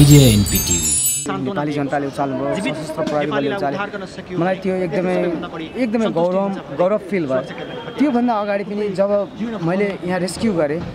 Media NPTV Nepali जनताले उचाल्नुभयो सशस्त्र प्रहरीले उचाल्यो मलाई त्यो एकदमै गौरव फिल भयो त्यो भन्दा अगाडि पनि जब मैले यहाँ रेस्क्यु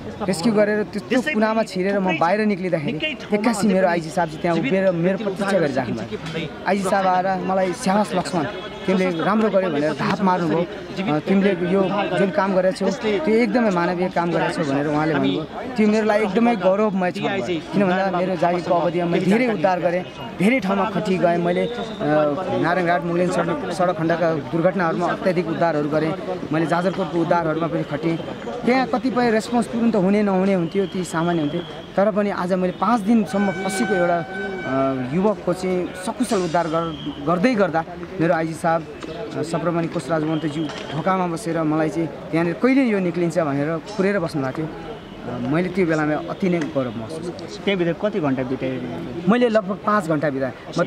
गरेर त्यो कुनामा छिरेर म बाहिर निक्लिँदाखेरि एक्कासी मेरो आइजी साहब चाहिँ त्यहाँ उभिएर मेरो प्रतीक्षा गरिराख्नु भयो आइजी साहब आएर मलाई स्याहास लक्ष्मण तिमीले राम्रो गर्यो भनेर धाप मार्नुभयो तिमीले यो जुन काम गरेछौ त्यो एकदमै मानवीय काम गरेछौ भनेर उहाँले भन्नुभयो त्यो मेरो लागि एकदमै गौरवमय छ किन भन्दा मेरो जागिरको अवधिमा मैले धेरै उद्धार गरेँ धेरै ठाउँमा खटी गएँ मैले नारायणघाट मुगलिन सडक खण्डका दुर्घटनाहरूमा अत्याधिक उद्धारहरू गरेँ मैले जाजरकोटको उद्धारहरूमा पनि खटेँ त्यहाँ कतिपय रेस्पोन्स तुरुन्त हुने नहुने हुन्थ्यो ती सामान्य हुन्थ्यो तर पनि आज मैले 5 दिनसम्म फँसेको एउटा युवकको चाहिँ सकुशल उद्धार गर्दै गर्दा मेरो आइजी साहब सप्रमणि कोशराज मन्तज्यू ढोकामा बसेर मलाई चाहिँ त्यहाँनिर कहिले यो निक्लिन्छ भनेर पुरेर बस्नु भएको थियो मैले त्यो बेलामा अति नै गौरव महसुस त्यहाँभित्र कति घन्टा बिताएँ मैले लगभग 5 घन्टा बिताएँ म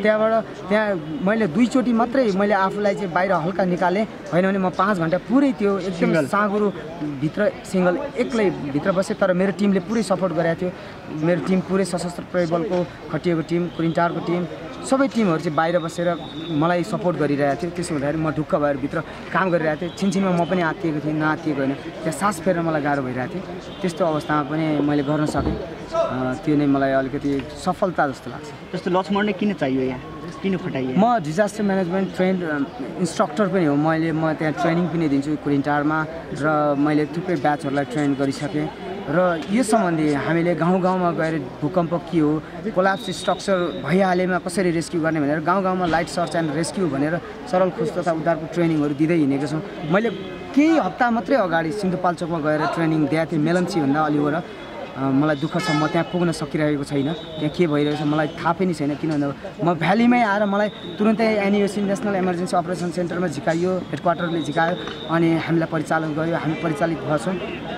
त्यहाँ मैले 2 चोटि मात्रै मैले आफूलाई चाहिँ बाहिर हल्का निकालेँ होइन भने म 5 घन्टा पुरै त्यो एकदम साँगुरो भित्र सिङ्गल एक्लै भित्र बसेँ तर मेरो टिमले पुरै सपोर्ट गरेको थियो मेरो टिम पुरै सशस्त्र प्रहरी बलको खटिएको टिम कुरिन्टारको टिम सबै टिमहरू चाहिँ बाहिर बसेर मलाई सपोर्ट गरिरहेको थियो त्यसो हुँदाखेरि म ढुक्क भएर भित्र काम गरिरहेको थिएँ छिनछिनमा म पनि आत्तिएको थिएँ नआत्तिएको होइन त्यहाँ सास फेर्न मलाई गाह्रो भइरहेको थियो त्यस्तो अवस्थामा पनि मैले गर्न सकेँ त्यो नै मलाई अलिकति सफलता जस्तो लाग्छ जस्तो लक्ष्मणले किन चाहियो यहाँ किन फटाइयो म डिजास्टर म्यानेजमेन्ट ट्रेन्ड इन्स्ट्रक्टर पनि हो म त्यहाँ ट्रेनिङ पनि दिन्छु कुरिन्टारमा र मैले थुप्रै ब्याचहरूलाई ट्रेन गरिसकेँ र यो सम्बन्धी हामीले गाउँ-गाउँमा गएर भूकम्प के हो कोलाप्स स्ट्रक्चर भइहालेमा कसरी रेस्क्यु गर्ने भनेर गाउँ-गाउँमा लाइट सर्च एन्ड रेस्क्यु भनेर सरल खोज तथा उद्धारको ट्रेनिङहरू दिँदै हिँडेको छौँ मैले केही हप्ता मात्रै अगाडि सिन्धुपाल्चोकमा गएर ट्रेनिङ दिएको थिएँ मेलम्ची भन्दा अलिबाट मलाई दुःख छ म त्यहाँ पुग्न सकिरहेको छैन त्यहाँ के भइरहेको छ मलाई थाहा पनि छैन किन भन्दा म भ्यालीमै आएर मलाई तुरुन्तै एनइओसी नेसनल इमर्जेन्सी अपरेसन सेन्टरमा झिकाइयो हेडक्वार्टरले झिकायो अनि हामीलाई परिचालन गर्यो हामी परिचालित भएछौँ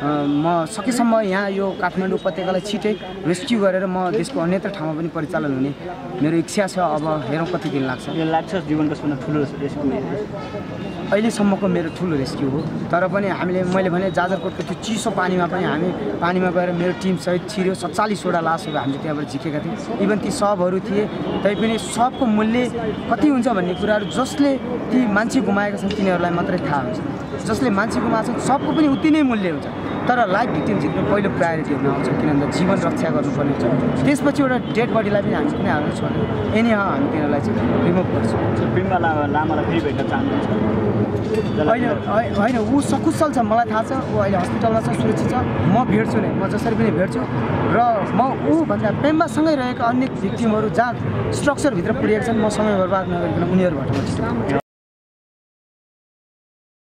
म सकेसम्म यहाँ यो काठमाडौँ उपत्यकालाई छिटै रेस्क्यु गरेर म देशको अन्यत्र ठाउँमा पनि परिचालन हुने मेरो इच्छा छ अब हेरौँ कति दिन लाग्छ यो लाग्छ जीवनको सबभन्दा ठुलो रेस्क्यु अहिलेसम्मको मेरो ठुलो रेस्क्यु हो तर पनि मैले भने जाजरकोटको त्यो चिसो पानीमा पनि हामी पानीमा गएर मेरो टिम सहित छिर्यो 47वटा लासहरू हामीले त्यहाँबाट झिकेका थियौँ इभन ती सबहरू थिए तैपनि सबको मूल्य कति हुन्छ भन्ने कुराहरू जसले ती मान्छे गुमाएका छन् तिनीहरूलाई मात्रै थाहा हुन्छ जसले मान्छे गुमाएको छ सबको पनि उति नै मूल्य हुन्छ तर लाइफ भिक्टिम जित्नु पहिलो प्रायोरिटी हुन आउँछ किनभने जीवन रक्षा गर्नुपर्ने हुन्छ त्यसपछि एउटा डेड बडीलाई पनि हामी कुनै हाल्नु छोड्दैन एनी हामी तिनीहरूलाई चाहिँ रिमुभ गर्छौँ बिम्बा लामालाई फेरि भेट्न चाहनुहुन्छ होइन ऊ सकुशल छ मलाई थाहा छ ऊ अहिले हस्पिटलमा छ सुरक्षित छ म भेट्छु नै म जसरी पनि भेट्छु र म ऊभन्दा पेम्बासँगै रहेका अन्य भिक्टिमहरू जहाँ स्ट्रक्चरभित्र पुगेका छन् म समय बर्बाद नगरिकन उनीहरूबाट